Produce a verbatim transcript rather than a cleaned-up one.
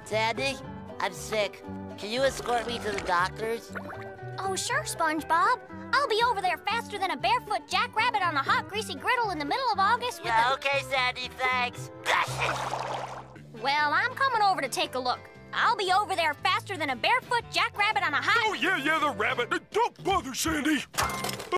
Sandy, I'm sick. Can you escort me to the doctor's? Oh, sure, Spongebob. I'll be over there faster than a barefoot jackrabbit on a hot, greasy griddle in the middle of August with Yeah, a... okay, Sandy, thanks. Well, I'm coming over to take a look. I'll be over there faster than a barefoot jackrabbit on a hot... Oh, yeah, yeah, the rabbit. Don't bother, Sandy.